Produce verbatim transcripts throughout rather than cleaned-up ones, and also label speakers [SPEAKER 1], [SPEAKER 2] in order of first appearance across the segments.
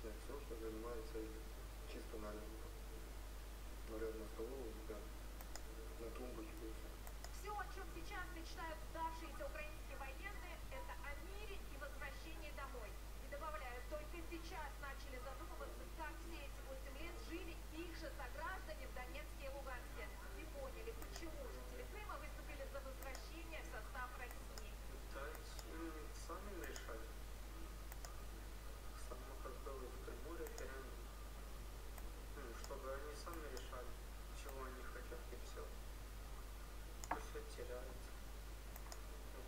[SPEAKER 1] обычное все, что занимается чисто на нарядную столовую, да, на тумбочку и все.
[SPEAKER 2] Все, о чем сейчас мечтают сдавшиеся украинские военные, это о мире и возвращении домой. И добавляют, только сейчас начали задумываться, как все эти восемь лет жили их же сограждане в Донецке и Луганске. И поняли, почему жители Крыма выступили за возвращение в состав России.
[SPEAKER 1] Да, им самим решать. Само как было в Крыму референдум. Ну, чтобы они сами решали, чего они хотят, и все. Пусть оттеряются.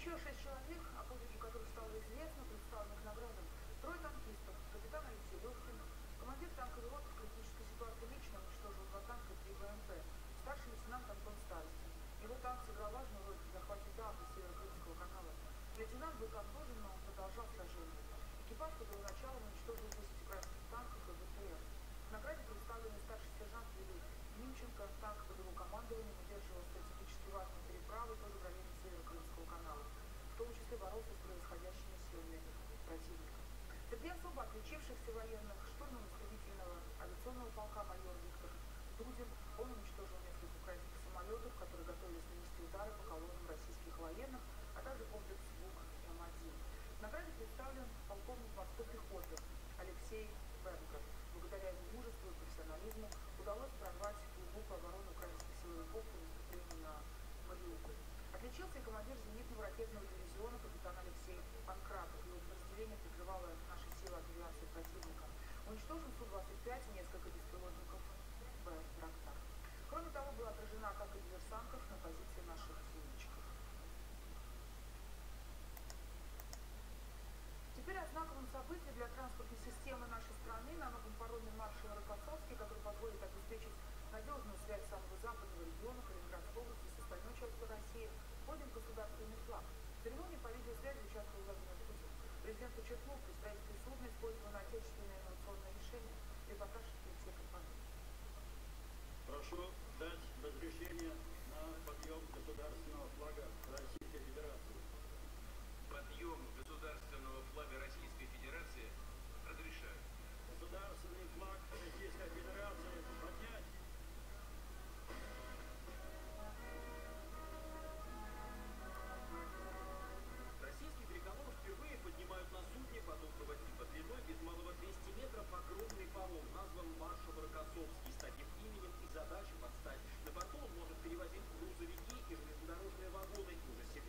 [SPEAKER 3] Еще шесть человек, о подвиге которых стало известно, представленных наградам. Трое танкистов, капитан Алексей Левкин, командир танковой роты в критической ситуации лично уничтожил два танка и три БМП, старший лейтенант Антон Старостин. Его танк сыграл важную роль в захвате Дахы Северо-Крымского канала. Лейтенант был контужен, но он продолжал сражение. Экипаж под его началом уничтожил десять украинских танков и БТР. В награде представлены старший сержант Юрий Минченко. Танк под его командованием удерживал стратегически важные переправы тоже в районе Северо-Крымского канала. В том числе боролся с происходящими силами противника. Среди особо отличившихся военных штурман истребительного авиационного полка майор Виктор Дудин. Он уничтожил несколько украинских самолетов, которые готовились нанести удары по колоннам российских военных, а также комплекс ВУК М один. В награде представлен полковник морской пехоты Алексей Бенгер. Благодаря его мужеству и профессионализму удалось прорвать глубокую оборону украинских силовиков при наступлении на Мариуполь. Отличился и командир зенитного ракетного дивизиона капитан Алексей Панкратов. Его подразделение прикрывало наши силы от авиации противника. Уничтожен Су двадцать пять и несколько беспилотников Байрактар. Кроме того, была отражена атака диверсантов на позиции наших зенитчиков. Теперь о знаковом событии для транспортной системы нашей страны на новом пароме маршала Рокоссовский, который позволит обеспечить надежную связь самого западного региона Калининградской области с остальной частью России, поднят государственный флаг. В церемонии по видеосвязи участвовал Владимир Путин. Президент подчеркнул, при строительстве судна использовано отечественное инновационное решение. Репортаж Алексея Капанова.
[SPEAKER 4] Прошу дать разрешение на подъем государственного флага Российской Федерации.
[SPEAKER 5] Подъем государственного флага Российской Федерации разрешаю.
[SPEAKER 4] Государственный флаг Российской Федерации поднять.
[SPEAKER 5] Российский триколор впервые поднимают на судне подобного типа длиной без малого двести метров огромный паром, назван маршал Рокоссовский, с таким именем и задачей подстать. На борту он может перевозить грузовики и железнодорожные вагоны, и уже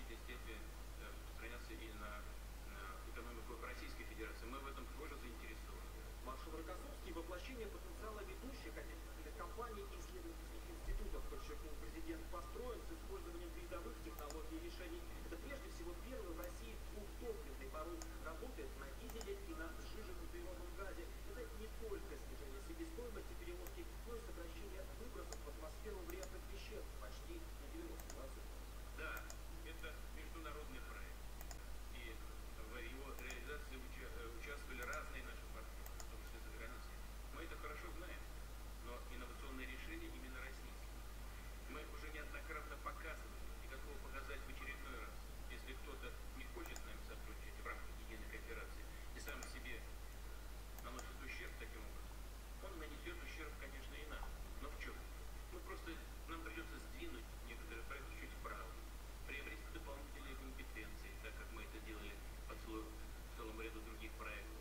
[SPEAKER 6] меньшей степени э, распространяться и на, на экономику Российской Федерации. Мы в этом тоже заинтересованы.
[SPEAKER 5] Маршал Рокоссовский — воплощение потенциала ведущих отечественных компаний и исследовательских институтов, подчеркнул президент, построен с использованием передовых технологий и решений. Это прежде всего первый в России двухтопливный паром, работает на дизеле и на сжиженном природном газе. Это не только снижение себестоимости перевозки, но и сокращение выбросов в атмосферу вредных веществ почти на девяносто процентов.
[SPEAKER 6] Да, это международный проект. И в его реализации уча- участвовали разные наши партнеры, в том числе за границей. Мы это хорошо знаем, но инновационные решения именно российские. Мы уже неоднократно показывали, и готовы показать в очередной раз. Если кто-то не хочет с нами сотрудничать в рамках единой кооперации и сам себе наносит ущерб таким образом, он нанесет ущерб, конечно, и нам. Но в чем? Мы просто, нам придется сдвинуть некоторые проекты чуть вправо, приобрести дополнительные компетенции, так как мы это делали по целому, целому ряду других проектов,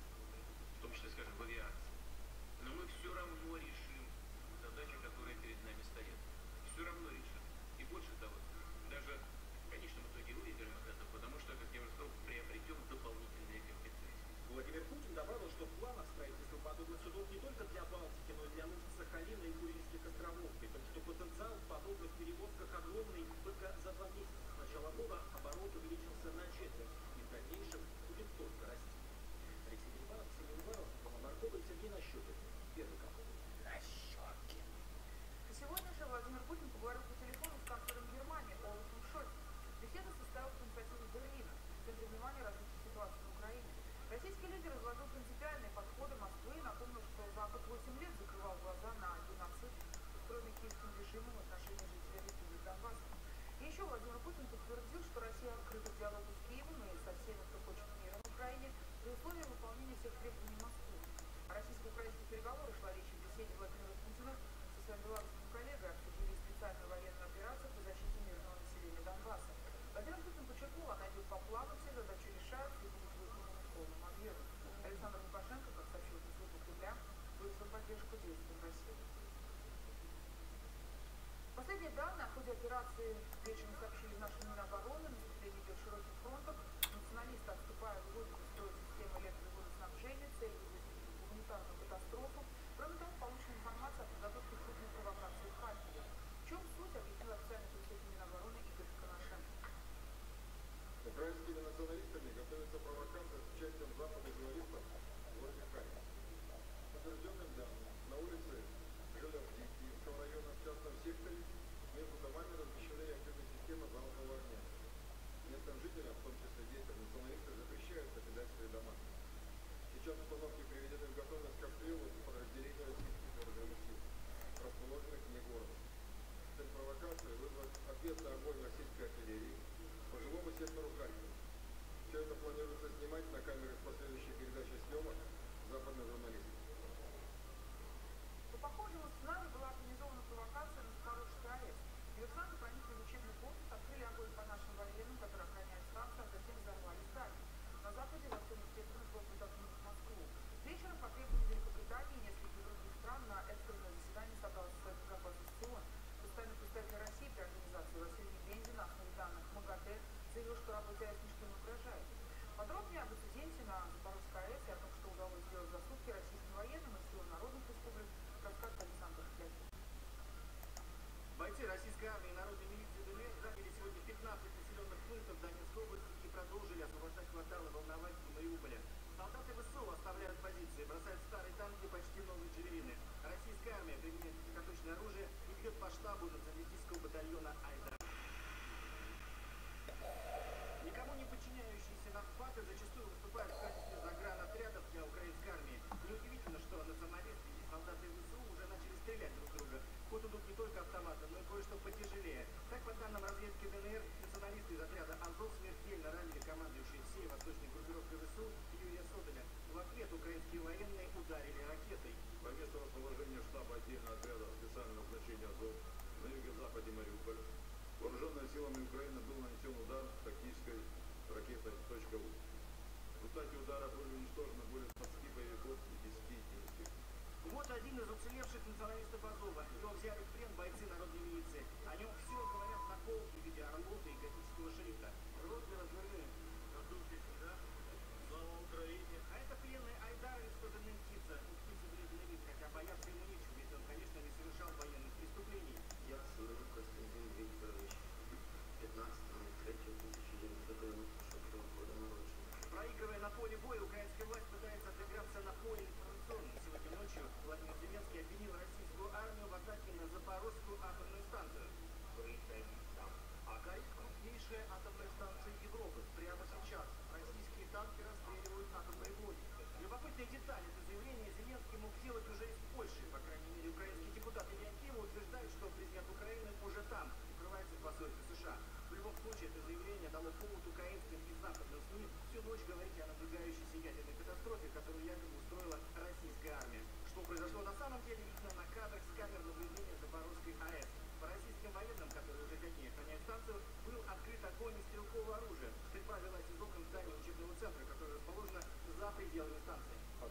[SPEAKER 6] в том числе, скажем, в авиации. Но мы все равно решим задачи, которые перед нами стоят. Все равно решим. И больше того, даже в конечном итоге выиграем от этого, потому что, как я уже сказал, приобретем дополнительные компетенции.
[SPEAKER 5] Владимир Путин добавил, что в планах строительства подобных судов не только для Балтики, но и для Сахалина и Курильских островов, при том, что потенциал в подобных перевозках огромный. Только за два месяца с начала года оборот увеличился на четверть и в дальнейшем будет только расти. Алексей Перебанов, Ксения Уварова, Роман Маркова и Сергей Нащекин. Первый канал.
[SPEAKER 3] Нащекин. Сегодня же Владимир Путин поговорил по телефону с канцлером Германии Олафом Шольцем. Беседа состоялась в инициативе Берлина. В центре внимания развития ситуации на Украине. Российский лидер изложил принципиальные подходы Москвы и напомнил, что Запад восемь лет закрывал глаза на геноцид, устроенный киевским режимом в отношении жителей Республики Донбасс. И еще Владимир Путин подтвердил, что Россия открыта к диалогу с Киевом и со всеми, кто хочет мира в Украине, при условии выполнения всех требований Москвы. О российско-украинских переговорах шла речь в беседе Владимира Путина со своим белорусским коллегой, обсудили специальную военную операцию по защите мирного населения Донбасса. Владимир Путин подчеркнул, она идет по плану, все задачи решаются и будут выполнены в полном объеме. Александр Лукашенко, как сообщил Институт Кремля, выразил поддержку действиям России. Последние данные о ходе операции вечером сообщили в нашем Минобороны. Наступление идет широким фронтом. Националисты, отступая, выводят из строя системы электроводоснабжения, цель вызвать гуманитарную катастрофу. Кроме того, получена информация о подготовке крупной провокации в Харькове. В чем суть, объяснил официальный представитель Минобороны Игорь Коношенко.
[SPEAKER 7] Украинскими националистами готовится провокация с участием Запада и журналистов в городе Харьков. Подтвержденным данным, на улице Жилевки Киевского района в частном секторе между домами размещены реактивные системы залпового огня. Местным жителям, в том числе детям, националисты запрещают покидать свои дома. Сейчас установки приведены в готовность к обстрелу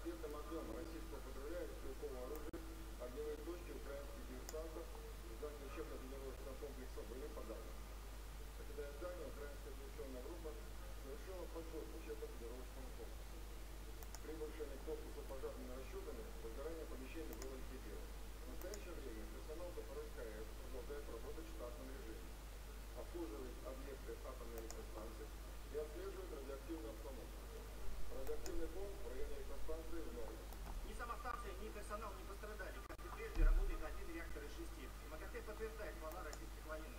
[SPEAKER 7] ответным огнем российского патруля и стрелкового оружия огневые точки украинских диверсантов в здании учебно-тренировочного комплекса были подавлены. Покидая здание, украинская диверсионная группа совершила подход к учебно-тренировочному комплексу. Прибывшими к корпусу пожарными расчетами возгорание помещения было ликвидировано. В настоящее время персонал Запорожской АЭС продолжает работать в штатном режиме, обслуживает объекты атомной электростанции и отслеживает радиоактивную обстановку. Радиоактивный фон в районе электростанции в норме.
[SPEAKER 5] Ни сама станция, ни персонал не пострадали. Как и прежде, работает один реактор из шести. МАГАТЭ подтверждает слова российских военных.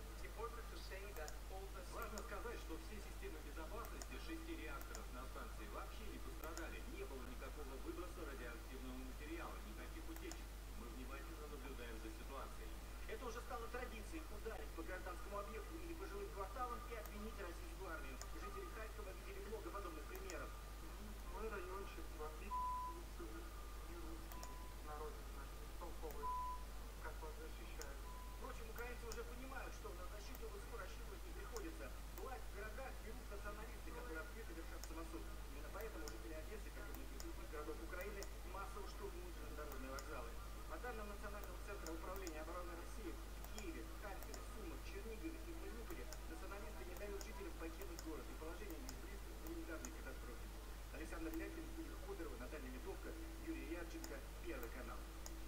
[SPEAKER 8] Важно сказать, что все системы безопасности шести реакторов на станции вообще не пострадали. Не было никакого выброса радиоактивного материала, никаких утечек. Мы внимательно наблюдаем за ситуацией.
[SPEAKER 5] Это уже стало традицией — ударить по гражданскому объекту или по жилым кварталам и обвинить российскую армию. Жители Харькова видели много подобных примеров.
[SPEAKER 1] Мой райончик в отличие народ толковый, как вас защищает.
[SPEAKER 5] Впрочем, украинцы уже понимают, что на защиту ВСУ рассчитывать не приходится. Власть в городах берут националисты, которые открыто вершат самосуд. Именно поэтому жители Одессы, как и многих других городов Украины, массово штурмуют международные вокзалы. По данным Национального центра управления обороны России, в Киеве, Харькове, Сумах, Чернигове и Мариуполе националисты не дают жителям покинуть город, и положение здесь близко к гуманитарной катастрофе. Александр Вилякин, Юрий Ходорова, Наталья Литовка, Юрий Ярченко, Первый канал.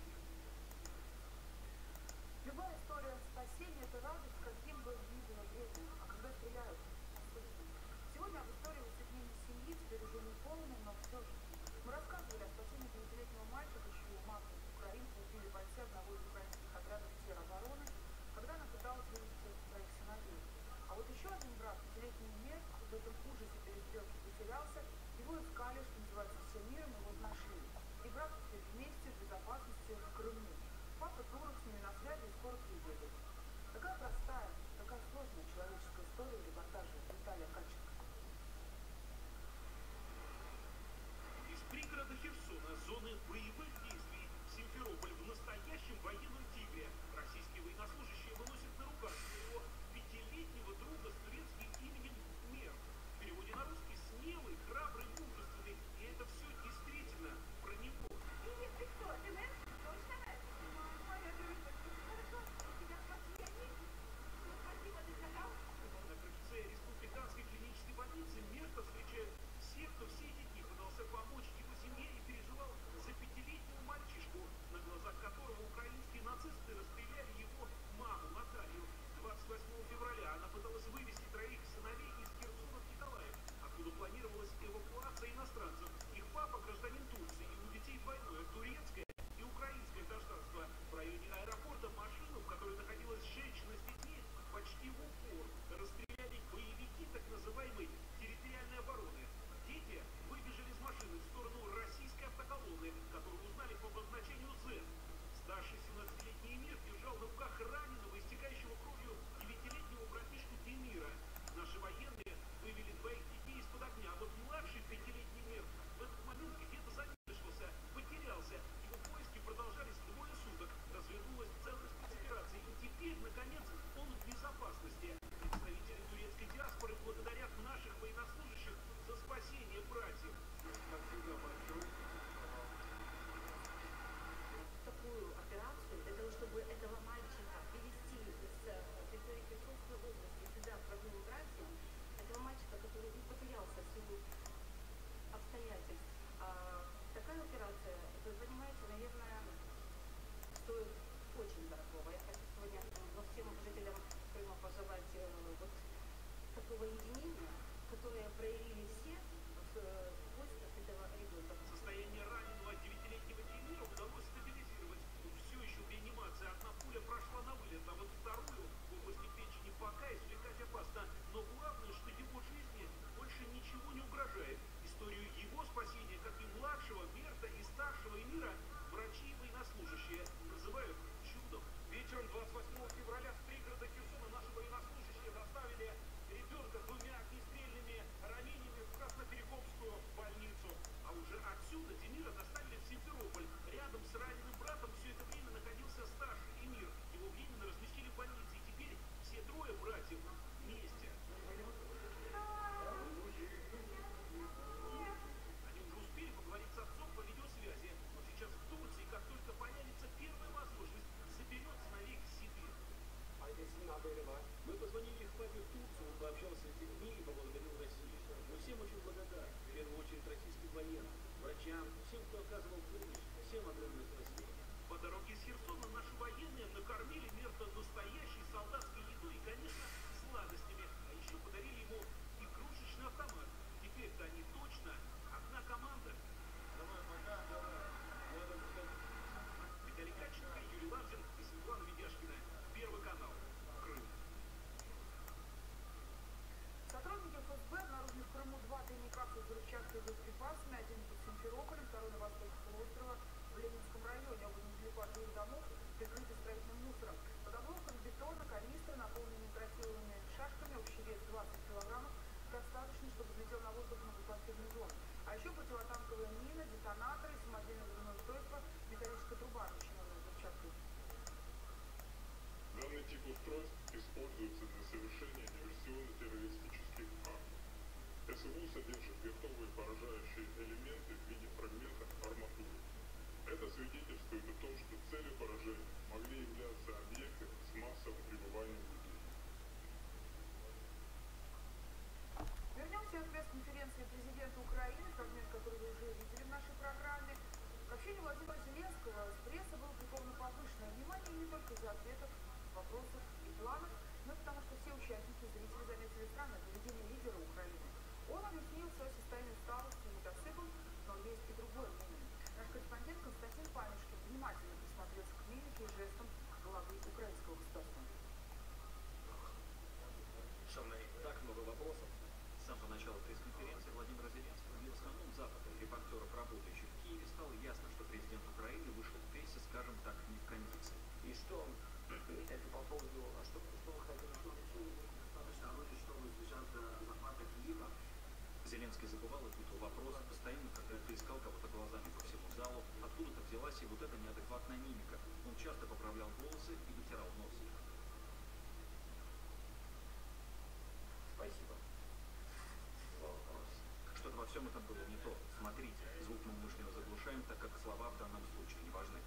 [SPEAKER 3] Любая история спасения – это радость, каким бы ни было время, а когда стреляют – особенно. Сегодня об истории воссоединения семьи, теперь уже не полной, но все же. Мы рассказывали о спасении девятилетнего мальчика, чью маму украинку убили бойцы одного из украинских отрядов теробороны, когда она пыталась вывести своих сыновей. А вот еще один брат, пятилетний Мир, в этом ужасе перестрелки потерялся, его искали, что называется, всем миром, и вот нашли. И брат теперь вместе, в безопасности, в Крыму. Папа турок с ними на связи и скоро приедет. Такая простая, такая сложная человеческая история в репортаже Виталия Каченко.
[SPEAKER 9] Из пригорода Херсона, зоны боевых действий, Симферополь в настоящем военном тигре. Российские военнослужащие выносят на руках своего пятилетнего друга с турецким именем Мер. В переводе на русский смелый, храбрый, мужественный. И это все действительно про него.
[SPEAKER 2] Привет, ты кто? Ты Мэр? Точно Мэр? Моя дружба, хорошо, тебя спасли они? Ну, спасибо, ты сказал?
[SPEAKER 9] На крыльце республиканской клинической больницы Мерта встречают всех, кто все эти дни пытался помочь его семье и переживал за пятилетнего мальчишку, на глазах которого украинские нацисты расстреляли его маму Наталью. двадцать восьмого февраля она пыталась вывести троих сыновей из Херсона в Николаев, откуда планировалась эвакуация иностранцев. Их папа гражданин Турции, и у детей двойное турецкое и украинское гражданство. В районе аэропорта машину, в которой находилась женщина с детьми, почти в упор расстреляли боевики так называемой территориальной обороны. Дети выбежали из машины в сторону российской автоколонны, которую узнали по обозначению зет. Старший семнадцатилетний Эмир держал на руках раненого, истекающего кровью девятилетнего братишку Демира. Наши военные вывели двоих детей из-под огня, а вот младший пятилетний Мир в этот момент где-то замешкался, потерялся. Его поиски продолжались двое суток. Развернулась целая спецоперация, и теперь, наконец, он в безопасности. Представители турецкой диаспоры благодарят наших военнослужащих за спасение братьев.
[SPEAKER 7] Спасибо большое.
[SPEAKER 10] Такую операцию для того, чтобы этого мальчика привезти из территории Херсонской области сюда, в родную Братью, этого мальчика, который не потерялся в силу обстоятельств. А такая операция, вы понимаете, наверное, стоит очень дорогого. Я хочу сегодня во всем жителям Крыма пожелать э, вот такого единения, которое проявили все в э, поисках этого ребенка.
[SPEAKER 9] Состояние раненого девятилетнего Демира удалось стабилизировать. Он все еще в реанимации. Одна пуля прошла на вылет, а вот вторую в области печени пока извлекать опасно. Но главное, что его жизни больше ничего не угрожает. Историю его спасения, как и младшего Мерта, и старшего Эмира, врачи и военнослужащие называют чудом. Вечером двадцать восьмого февраля с пригорода Херсона наши военнослужащие доставили ребенка с двумя огнестрельными ранениями в Красноперекопскую больницу. А уже отсюда Демира
[SPEAKER 3] необходимо, чтобы взлетел на воздух многоквартирный дом. А еще противотанковые мины, детонаторы, самодельное взрывное устройство, металлическая труба, начиненная взрывчаткой.
[SPEAKER 7] Данный тип устройств используется для совершения диверсионно-террористических актов. СВУ содержит готовые поражающие элементы в виде фрагментов арматуры. Это свидетельствует о том, что целью поражения могли являться объекты с массовым пребыванием людей.
[SPEAKER 3] Вернемся от пресс-конференции президента Украины, фрагмент, который вы уже видели в нашей программе. К общению Владимира Зеленского с прессой было приковано повышенное внимание не только из-за ответов, вопросов и планов, но и потому, что все участники и зрители заметили странное поведение лидера Украины. Он объяснил свое состояние усталости и недосыпом, но есть и другое мнение. Наш корреспондент Константин Панюшкин внимательно присмотрелся к мимике и жестам главы украинского государства.
[SPEAKER 5] Шановные, так много вопросов. С самого начала пресс-конференции Владимира Зеленского и в основном Запада репортеров, работающих в Киеве, стало ясно, что президент Украины вышел в прессе, скажем так, не в кондиции.
[SPEAKER 11] И что это по поводу, а что, что вы хотели, что достаточно вроде, чтобы избежать захвата Киева?
[SPEAKER 5] Зеленский забывал и путал вопрос, постоянно как будто искал кого-то глазами по всему залу, откуда-то взялась и вот эта неадекватная мимика. Он часто поправлял волосы и вытирал нос.
[SPEAKER 11] Спасибо за вопрос.
[SPEAKER 5] Что-то во всем этом было не то. Смотрите, звук мы умышленно заглушаем, так как слова в данном случае не важны.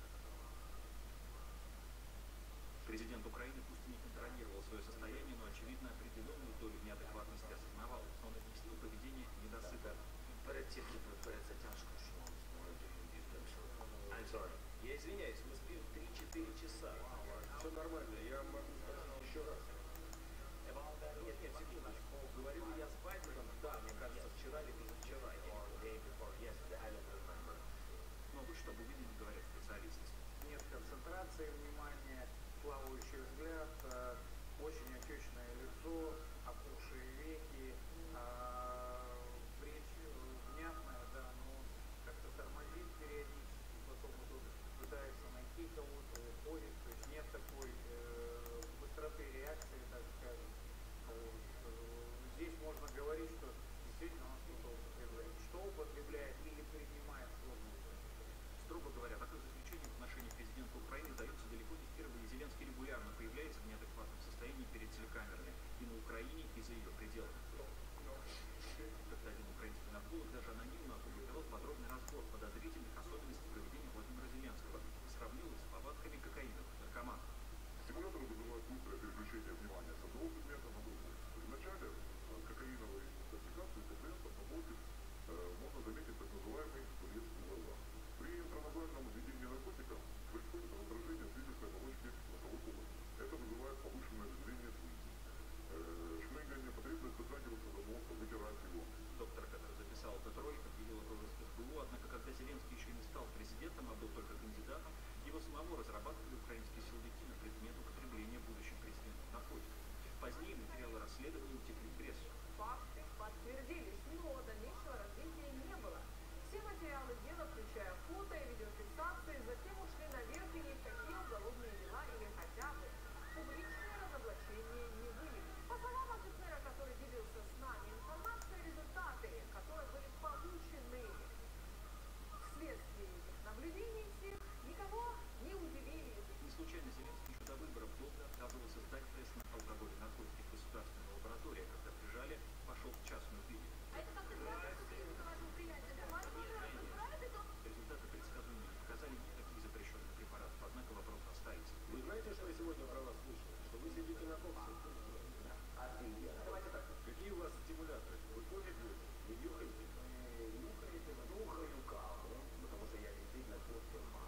[SPEAKER 5] Президент Украины пусть и не контролировал свое состояние, но очевидно определенную долю неадекватности осознавал. Он объяснил поведение недосыпа.
[SPEAKER 11] Перед тем, как выбирается тяжко, что он сможет I'm sorry.
[SPEAKER 5] Я извиняюсь, мы спим три-четыре часа.
[SPEAKER 7] Все нормально, я могу сказать еще раз.
[SPEAKER 5] Нет, нет, секундочку. Говорил ли я спать? Да, мне кажется, вчера или позавчера. Но вы что, вы видели, говорят специалисты?
[SPEAKER 12] Нет концентрации внимания, плавающий взгляд, э, очень отечное лицо, опухшие веки, э, речь внятная, да, но как-то тормозит периодически, потом вот пытается найти кого-то, уходит, то есть нет такой э, быстроты реакции, так скажем. Вот. Здесь можно говорить, что действительно он что-то употребляет. Что употребляет или принимает сложно.
[SPEAKER 5] Строго говоря, такое заключение в отношении президента Украины дается далеко не впервые. Зеленский регулярно появляется в неадекватном состоянии перед телекамерами и на Украине, и за ее пределами. Как-то один украинский нарколог даже анонимно опубликовал подробный разбор подозрительных особенностей поведения Владимира Зеленского, сравнил их с повадками кокаиновых наркоманов.
[SPEAKER 7] Стимуляторы вызывают быстрое переключение внимания с одного предмета на другой. Вначале кокаиновой интоксикации пациентов напротив можно заметить так называемый турецкий волна. При интраназальном введении наркотиков происходит раздражение слизистой оболочки носовой полости. Это вызывает повышенное выделение слизи. Шмыгание, потребность дотрагиваться до носа, вытирать его.
[SPEAKER 5] Доктор, который записал этот ролик, объявил о розыске СБУ, однако когда Зеленский еще не стал президентом, а был только кандидатом, его самого разрабатывали украинские силовики на предмет употребления будущих президентов наркотиков. Позднее материалы расследования утекли в прессу.
[SPEAKER 2] Факты подтвердились, но дальнейшего развития не было. Все материалы дела, включая фото и видеофиксации, затем ушли наверх, и никакие уголовные дела или хотя бы публичные разоблачения не были. По словам офицера, который делился с нами информацией, результаты, которые были получены вследствие этих наблюдений всех, никого не удивили.
[SPEAKER 5] Не случайно Зеленский еще до выборов долго отказывался сдать тест на алкоголь и наркотики в государственной лаборатории, когда прижали, пошел в частную клинику.
[SPEAKER 2] А это как-то связано с клиникой вашего приятеля? Возможно, разбирали то?
[SPEAKER 5] Результаты предсказуемые не показали никаких запрещенных препаратов, однако вопрос остается.
[SPEAKER 11] Вы знаете, что я сегодня про вас слышал? Что вы сидите на коксе? А ты я. Давайте так. Какие у вас стимуляторы? Вы кофе пьете? Вы нюхаете? Нюхаете? Нюхаю каву, потому что я действительно кофе